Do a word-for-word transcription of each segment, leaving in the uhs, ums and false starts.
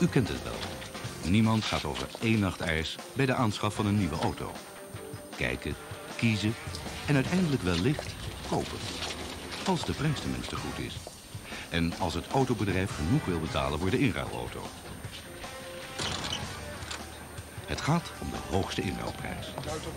U kent het wel. Niemand gaat over één nacht ijs bij de aanschaf van een nieuwe auto. Kijken, kiezen en uiteindelijk wellicht kopen. Als de prijs tenminste goed is. En als het autobedrijf genoeg wil betalen voor de inruilauto. Het gaat om de hoogste inruilprijs.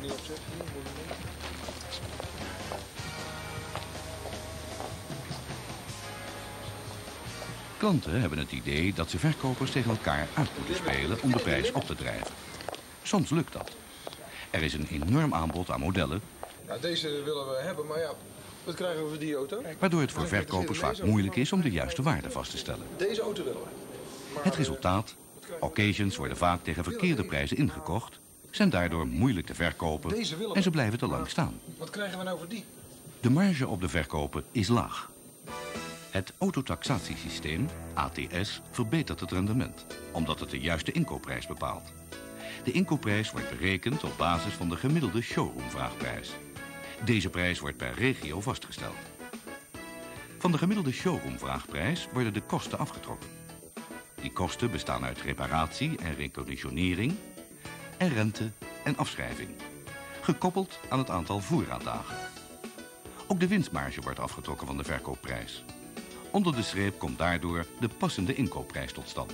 Klanten hebben het idee dat ze verkopers tegen elkaar uit moeten spelen om de prijs op te drijven. Soms lukt dat. Er is een enorm aanbod aan modellen. Ja, deze willen we hebben, maar ja, wat krijgen we voor die auto? Waardoor het voor verkopers vaak moeilijk is om de juiste waarde vast te stellen. Deze auto willen we. Het resultaat? Occasions worden vaak tegen verkeerde prijzen ingekocht, zijn daardoor moeilijk te verkopen en ze blijven te lang staan. Wat krijgen we nou voor die? De marge op de verkopen is laag. Het autotaxatiesysteem, A T S, verbetert het rendement, omdat het de juiste inkoopprijs bepaalt. De inkoopprijs wordt berekend op basis van de gemiddelde showroomvraagprijs. Deze prijs wordt per regio vastgesteld. Van de gemiddelde showroomvraagprijs worden de kosten afgetrokken. Die kosten bestaan uit reparatie en reconditionering en rente en afschrijving, gekoppeld aan het aantal voerraaddagen. Ook de winstmarge wordt afgetrokken van de verkoopprijs. Onder de streep komt daardoor de passende inkoopprijs tot stand.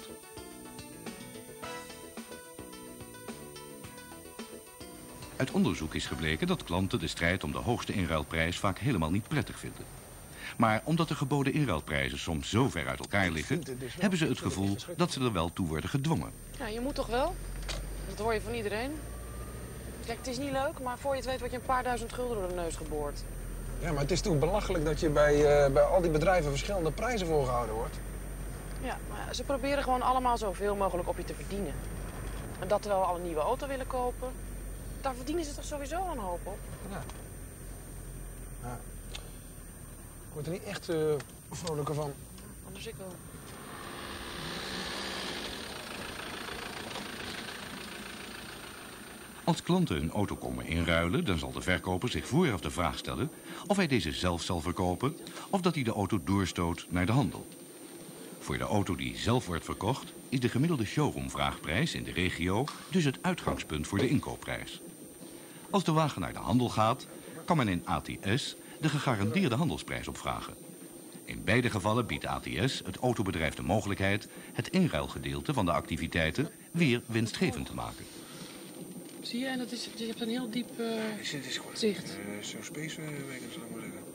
Uit onderzoek is gebleken dat klanten de strijd om de hoogste inruilprijs vaak helemaal niet prettig vinden. Maar omdat de geboden inruilprijzen soms zo ver uit elkaar liggen, hebben ze het gevoel dat ze er wel toe worden gedwongen. Ja, je moet toch wel? Dat hoor je van iedereen. Kijk, het is niet leuk, maar voor je het weet word je een paar duizend gulden door de neus geboord. Ja, maar het is toch belachelijk dat je bij, uh, bij al die bedrijven verschillende prijzen voorgehouden wordt? Ja, maar ze proberen gewoon allemaal zoveel mogelijk op je te verdienen. En dat terwijl we al een nieuwe auto willen kopen, daar verdienen ze toch sowieso een hoop op? Ja. Ja. Ik word er niet echt uh, vrolijker van. Anders ik wel. Als klanten een auto komen inruilen, dan zal de verkoper zich vooraf de vraag stellen of hij deze zelf zal verkopen of dat hij de auto doorstoot naar de handel. Voor de auto die zelf wordt verkocht is de gemiddelde showroomvraagprijs in de regio dus het uitgangspunt voor de inkoopprijs. Als de wagen naar de handel gaat, kan men in A T S de gegarandeerde handelsprijs opvragen. In beide gevallen biedt A T S het autobedrijf de mogelijkheid het inruilgedeelte van de activiteiten weer winstgevend te maken. Zie je, en dat is, je hebt een heel diep uh, is, het is goed. zicht. Uh, Zo'n spacewagon, zou ik maar zeggen.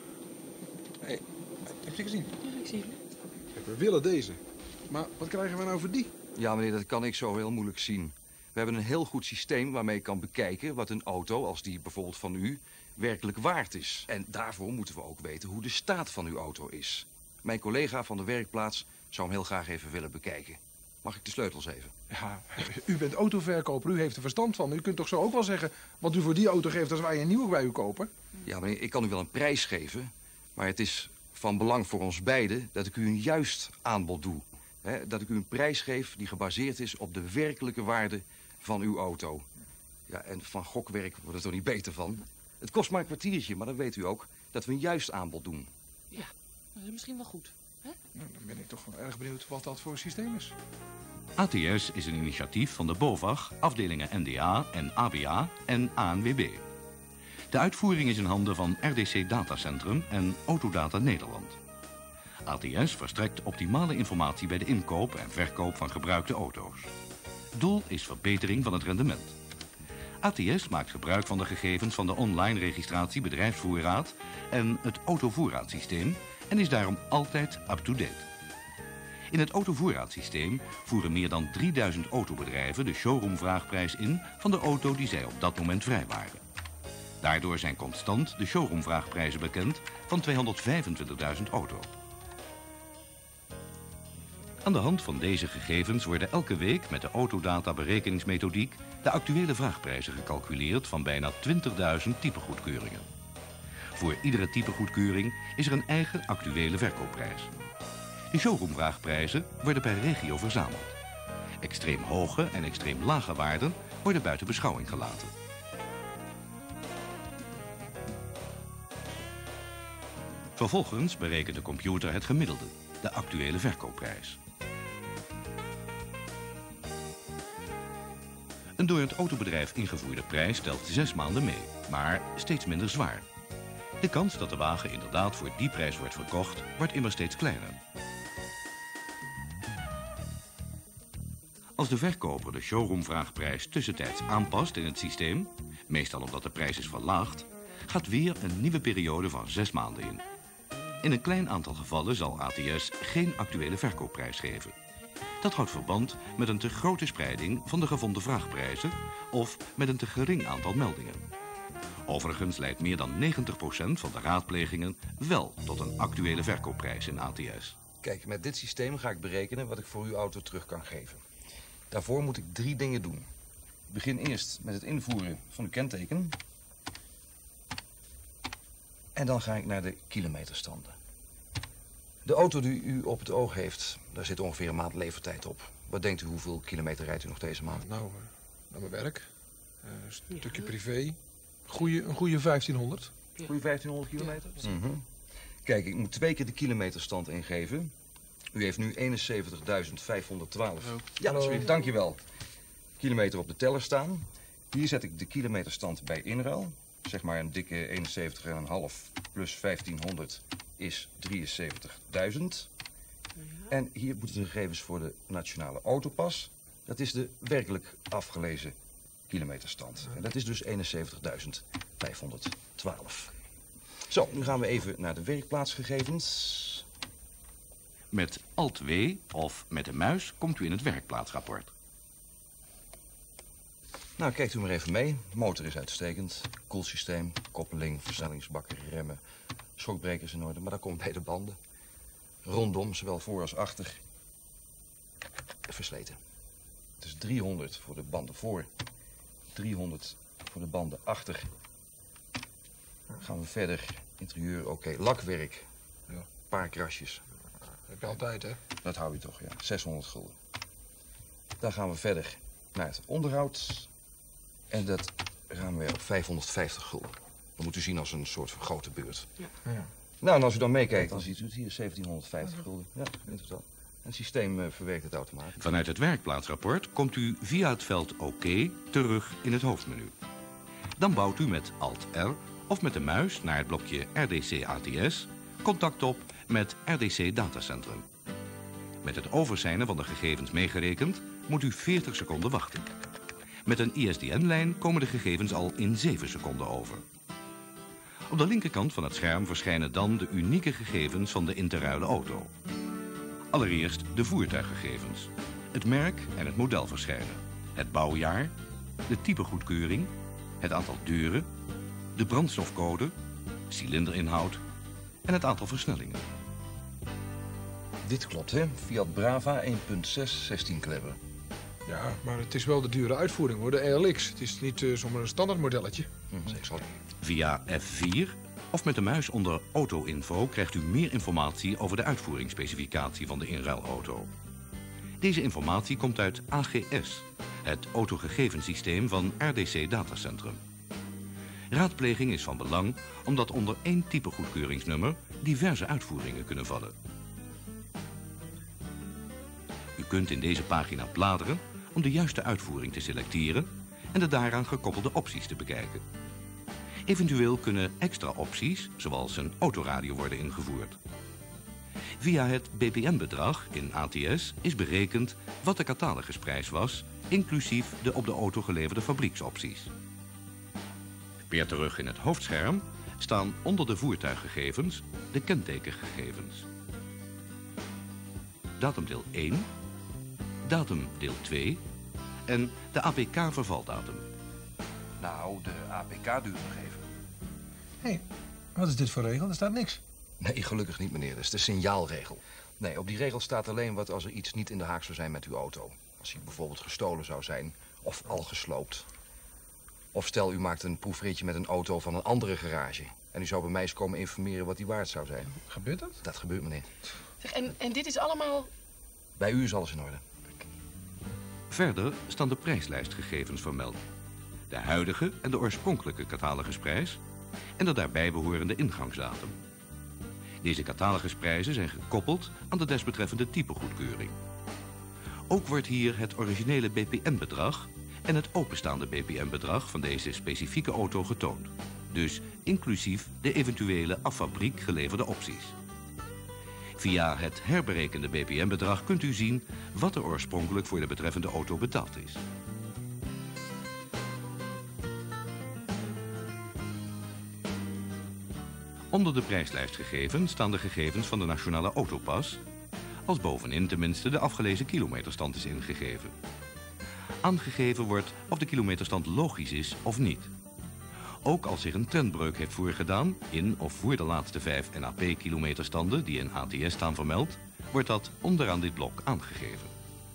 Hé, hey, heb je gezien? Ja, ik zie het. Kijk, we willen deze. Maar wat krijgen we nou voor die? Ja, meneer, dat kan ik zo heel moeilijk zien. We hebben een heel goed systeem waarmee je kan bekijken wat een auto, als die bijvoorbeeld van u, werkelijk waard is. En daarvoor moeten we ook weten hoe de staat van uw auto is. Mijn collega van de werkplaats zou hem heel graag even willen bekijken. Mag ik de sleutels even? Ja, u bent autoverkoper, u heeft er verstand van. U kunt toch zo ook wel zeggen wat u voor die auto geeft als wij een nieuwe bij u kopen? Ja, meneer, ik kan u wel een prijs geven, maar het is van belang voor ons beiden dat ik u een juist aanbod doe. He, dat ik u een prijs geef die gebaseerd is op de werkelijke waarde van uw auto. Ja, en van gokwerk wordt het er niet beter van. Het kost maar een kwartiertje, maar dan weet u ook dat we een juist aanbod doen. Ja, dat is misschien wel goed. Hè? Nou, dan ben ik toch wel erg benieuwd wat dat voor systeem is. A T S is een initiatief van de BOVAG, afdelingen N D A en A B A en A N W B. De uitvoering is in handen van R D C Datacentrum en Autodata Nederland. A T S verstrekt optimale informatie bij de inkoop en verkoop van gebruikte auto's. Doel is verbetering van het rendement. A T S maakt gebruik van de gegevens van de online registratie bedrijfsvoerraad en het autovoerraadsysteem en is daarom altijd up-to-date. In het autovoerraadsysteem voeren meer dan drieduizend autobedrijven de showroomvraagprijs in van de auto die zij op dat moment vrijwaren. Daardoor zijn constant de showroomvraagprijzen bekend van tweehonderdvijfentwintigduizend auto. Aan de hand van deze gegevens worden elke week met de Autodata berekeningsmethodiek de actuele vraagprijzen gecalculeerd van bijna twintigduizend typegoedkeuringen. Voor iedere typegoedkeuring is er een eigen actuele verkoopprijs. De showroomvraagprijzen worden per regio verzameld. Extreem hoge en extreem lage waarden worden buiten beschouwing gelaten. Vervolgens berekent de computer het gemiddelde, de actuele verkoopprijs. door het autobedrijf ingevoerde prijs telt zes maanden mee, maar steeds minder zwaar. De kans dat de wagen inderdaad voor die prijs wordt verkocht, wordt immer steeds kleiner. Als de verkoper de showroomvraagprijs tussentijds aanpast in het systeem, meestal omdat de prijs is verlaagd, gaat weer een nieuwe periode van zes maanden in. In een klein aantal gevallen zal A T S geen actuele verkoopprijs geven. Dat houdt verband met een te grote spreiding van de gevonden vraagprijzen of met een te gering aantal meldingen. Overigens leidt meer dan negentig procent van de raadplegingen wel tot een actuele verkoopprijs in A T S. Kijk, met dit systeem ga ik berekenen wat ik voor uw auto terug kan geven. Daarvoor moet ik drie dingen doen. Ik begin eerst met het invoeren van de kenteken. En dan ga ik naar de kilometerstanden. De auto die u op het oog heeft, daar zit ongeveer een maand levertijd op. Wat denkt u, hoeveel kilometer rijdt u nog deze maand? Nou, uh, naar mijn werk. Uh, een stukje privé. Goeie, een goede vijftienhonderd. Goeie vijftienhonderd kilometer? Ja. Mm-hmm. Kijk, ik moet twee keer de kilometerstand ingeven. U heeft nu eenenzeventigduizend vijfhonderdtwaalf. Oh. Ja, sorry, dankjewel. Kilometer op de teller staan. Hier zet ik de kilometerstand bij inruil. Zeg maar een dikke eenenzeventig komma vijf plus vijftienhonderd is drieënzeventigduizend. Ja. En hier moeten de gegevens voor de nationale autopas. Dat is de werkelijk afgelezen kilometerstand. En dat is dus eenenzeventigduizend vijfhonderdtwaalf. Zo, nu gaan we even naar de werkplaatsgegevens. Met Alt-W of met de muis komt u in het werkplaatsrapport. Nou, kijkt u maar even mee. De motor is uitstekend. Koelsysteem, koppeling, versnellingsbakken, remmen, schokbrekers in orde. Maar dat komt bij de banden. Rondom, zowel voor als achter, versleten. Het is driehonderd voor de banden voor, driehonderd voor de banden achter. Dan gaan we verder. Interieur, oké. Okay. Lakwerk. Ja. Een paar krasjes. Dat heb je altijd, hè? Dat hou je toch, ja. zeshonderd gulden. Dan gaan we verder naar het onderhoud. En dat gaan we op vijfhonderdvijftig gulden. Dat moet u zien als een soort van grote beurt. Ja. Ja. Nou, en als u dan meekijkt, dan ziet u het hier zeventienhonderdvijftig gulden. Ja, in totaal. Het systeem uh, verwerkt het automatisch. Vanuit het werkplaatsrapport komt u via het veld OK terug in het hoofdmenu. Dan bouwt u met Alt-R of met de muis naar het blokje R D C A T S contact op met R D C Datacentrum. Met het overzijnen van de gegevens meegerekend moet u veertig seconden wachten. Met een I S D N-lijn komen de gegevens al in zeven seconden over. Op de linkerkant van het scherm verschijnen dan de unieke gegevens van de in te ruilen auto. Allereerst de voertuiggegevens. Het merk en het model verschijnen. Het bouwjaar, de typegoedkeuring, het aantal deuren, de brandstofcode, cilinderinhoud en het aantal versnellingen. Dit klopt, hè? Fiat Brava één punt zes, zestien klepper. Ja, maar het is wel de dure uitvoering, hoor. De R L X. Het is niet uh, zomaar een standaard modelletje. Mm-hmm. Via F vier of met de muis onder Auto-info krijgt u meer informatie over de uitvoeringsspecificatie van de inruilauto. Deze informatie komt uit A G S, het autogegevenssysteem van R D C Datacentrum. Raadpleging is van belang omdat onder één type goedkeuringsnummer diverse uitvoeringen kunnen vallen. U kunt in deze pagina bladeren om de juiste uitvoering te selecteren en de daaraan gekoppelde opties te bekijken. Eventueel kunnen extra opties, zoals een autoradio, worden ingevoerd. Via het B P M-bedrag in A T S is berekend wat de catalogusprijs was, inclusief de op de auto geleverde fabrieksopties. Weer terug in het hoofdscherm staan onder de voertuiggegevens de kentekengegevens. Datum deel één, datum deel twee en de A P K-vervaldatum. Nou, de A P K duurt nog even. Hé, hey, wat is dit voor regel? Er staat niks. Nee, gelukkig niet, meneer. Dat is de signaalregel. Nee, op die regel staat alleen wat als er iets niet in de haak zou zijn met uw auto. Als hij bijvoorbeeld gestolen zou zijn of al gesloopt. Of stel, u maakt een proefritje met een auto van een andere garage. En u zou bij mij eens komen informeren wat die waard zou zijn. Gebeurt dat? Dat gebeurt, meneer. Zeg, en, en dit is allemaal... Bij u is alles in orde. Verder staan de prijslijstgegevens vermeld. De huidige en de oorspronkelijke catalogusprijs en de daarbij behorende ingangsdatum. Deze catalogusprijzen zijn gekoppeld aan de desbetreffende typegoedkeuring. Ook wordt hier het originele B P M-bedrag en het openstaande B P M-bedrag van deze specifieke auto getoond. Dus inclusief de eventuele af fabriek geleverde opties. Via het herberekende B P M-bedrag kunt u zien wat er oorspronkelijk voor de betreffende auto betaald is. Onder de prijslijstgegevens staan de gegevens van de nationale autopas, als bovenin tenminste de afgelezen kilometerstand is ingegeven. Aangegeven wordt of de kilometerstand logisch is of niet. Ook als zich een trendbreuk heeft voorgedaan, in of voor de laatste vijf N A P-kilometerstanden die in A T S staan vermeld, wordt dat onderaan dit blok aangegeven.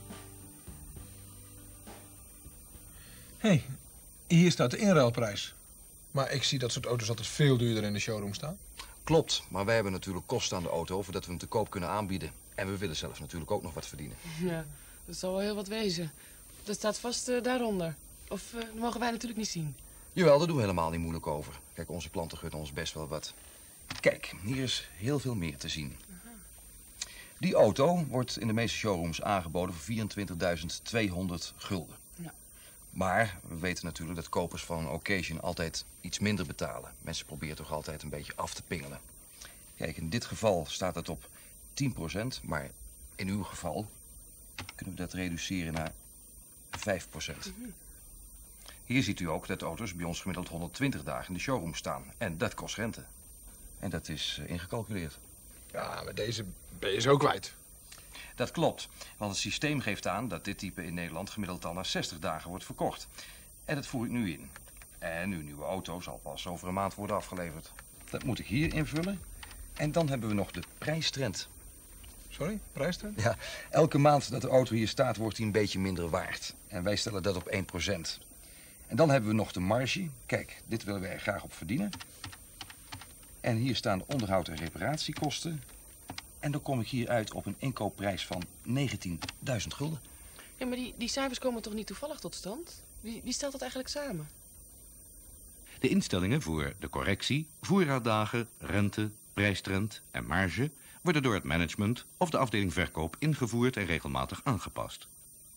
Hé, hey, hier staat de inruilprijs. Maar ik zie dat soort auto's altijd veel duurder in de showroom staan. Klopt, maar wij hebben natuurlijk kosten aan de auto voordat we hem te koop kunnen aanbieden. En we willen zelf natuurlijk ook nog wat verdienen. Ja, dat zal wel heel wat wezen. Dat staat vast uh, daaronder. Of uh, dat mogen wij natuurlijk niet zien. Jawel, daar doen we helemaal niet moeilijk over. Kijk, onze klanten gunnen ons best wel wat. Kijk, hier is heel veel meer te zien. Die auto wordt in de meeste showrooms aangeboden voor vierentwintigduizend tweehonderd gulden. Ja. Maar we weten natuurlijk dat kopers van een occasion altijd iets minder betalen. Mensen proberen toch altijd een beetje af te pingelen. Kijk, in dit geval staat het op tien procent, maar in uw geval kunnen we dat reduceren naar vijf procent. Mm-hmm. Hier ziet u ook dat auto's bij ons gemiddeld honderdtwintig dagen in de showroom staan. En dat kost rente. En dat is uh, ingecalculeerd. Ja, maar deze ben je zo kwijt. Dat klopt, want het systeem geeft aan dat dit type in Nederland gemiddeld al na zestig dagen wordt verkocht. En dat voer ik nu in. En uw nieuwe auto zal pas over een maand worden afgeleverd. Dat moet ik hier invullen. En dan hebben we nog de prijstrend. Sorry, prijstrend? Ja, elke maand dat de auto hier staat wordt hij een beetje minder waard. En wij stellen dat op één procent. En dan hebben we nog de marge. Kijk, dit willen wij er graag op verdienen. En hier staan de onderhoud- en reparatiekosten. En dan kom ik hier uit op een inkoopprijs van negentienduizend gulden. Ja, maar die, die cijfers komen toch niet toevallig tot stand? Wie, wie stelt dat eigenlijk samen? De instellingen voor de correctie, voorraaddagen, rente, prijstrend en marge worden door het management of de afdeling verkoop ingevoerd en regelmatig aangepast.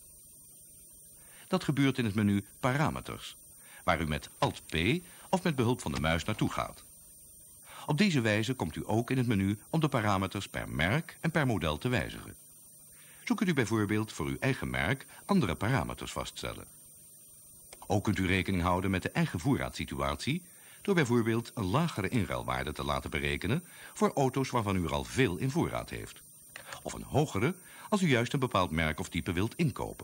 Dat gebeurt in het menu Parameters, waar u met Alt-P of met behulp van de muis naartoe gaat. Op deze wijze komt u ook in het menu om de parameters per merk en per model te wijzigen. Zo kunt u bijvoorbeeld voor uw eigen merk andere parameters vaststellen. Ook kunt u rekening houden met de eigen voorraadsituatie door bijvoorbeeld een lagere inruilwaarde te laten berekenen voor auto's waarvan u er al veel in voorraad heeft. Of een hogere als u juist een bepaald merk of type wilt inkopen.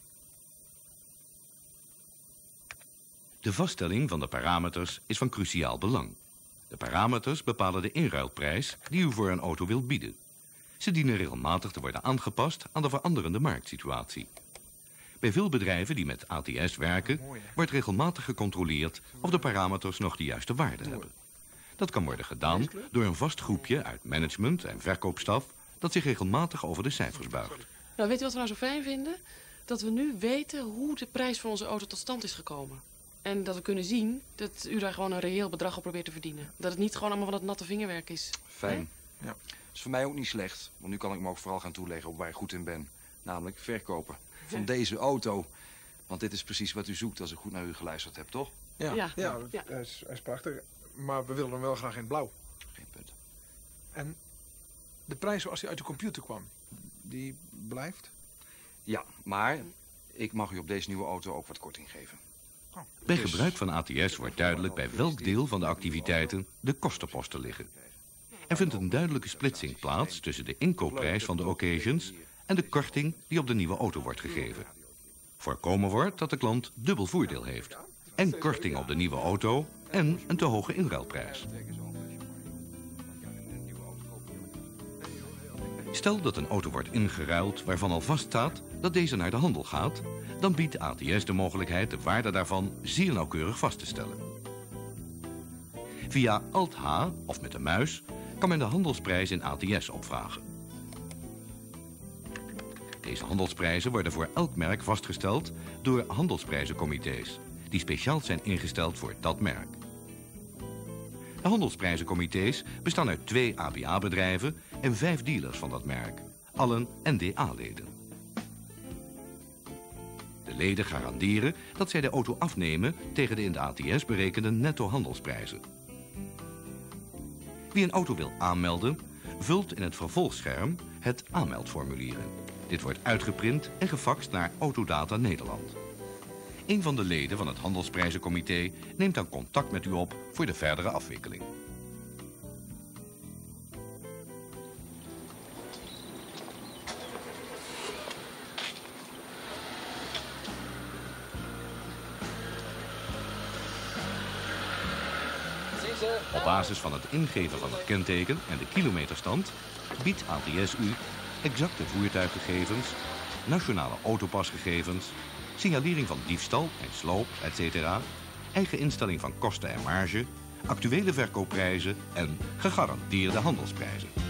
De vaststelling van de parameters is van cruciaal belang. De parameters bepalen de inruilprijs die u voor een auto wilt bieden. Ze dienen regelmatig te worden aangepast aan de veranderende marktsituatie. Bij veel bedrijven die met A T S werken, wordt regelmatig gecontroleerd of de parameters nog de juiste waarde hebben. Dat kan worden gedaan door een vast groepje uit management en verkoopstaf dat zich regelmatig over de cijfers buigt. Nou, weet u wat we nou zo fijn vinden? Dat we nu weten hoe de prijs van onze auto tot stand is gekomen. En dat we kunnen zien dat u daar gewoon een reëel bedrag op probeert te verdienen. Dat het niet gewoon allemaal van het natte vingerwerk is. Fijn. He? Ja. Dat is voor mij ook niet slecht. Want nu kan ik me ook vooral gaan toeleggen op waar ik goed in ben. Namelijk verkopen van deze auto. Want dit is precies wat u zoekt als ik goed naar u geluisterd heb, toch? Ja, Ja. ja, Ja. Hij, is, hij is prachtig. Maar we willen hem wel graag in het blauw. Geen punt. En de prijs zoals hij uit de computer kwam, die blijft? Ja, maar ik mag u op deze nieuwe auto ook wat korting geven. Oh. Bij gebruik van A T S wordt duidelijk bij welk deel van de activiteiten de kostenposten liggen. Er vindt een duidelijke splitsing plaats tussen de inkoopprijs van de occasions en de korting die op de nieuwe auto wordt gegeven. Voorkomen wordt dat de klant dubbel voordeel heeft. En korting op de nieuwe auto en een te hoge inruilprijs. Stel dat een auto wordt ingeruild waarvan al vaststaat dat deze naar de handel gaat, dan biedt A T S de mogelijkheid de waarde daarvan zeer nauwkeurig vast te stellen. Via Alt-H of met de muis kan men de handelsprijs in A T S opvragen. Deze handelsprijzen worden voor elk merk vastgesteld door handelsprijzencomité's, die speciaal zijn ingesteld voor dat merk. De handelsprijzencomité's bestaan uit twee A B A-bedrijven en vijf dealers van dat merk, allen N D A-leden. De leden garanderen dat zij de auto afnemen tegen de in de A T S berekende netto handelsprijzen. Wie een auto wil aanmelden, vult in het vervolgscherm het aanmeldformulier in. Dit wordt uitgeprint en gefaxt naar Autodata Nederland. Een van de leden van het Handelsprijzencomité neemt dan contact met u op voor de verdere afwikkeling. Op basis van het ingeven van het kenteken en de kilometerstand biedt A T S u exacte voertuiggegevens, nationale autopasgegevens, signalering van diefstal en sloop, et cetera, eigen instelling van kosten en marge, actuele verkoopprijzen en gegarandeerde handelsprijzen.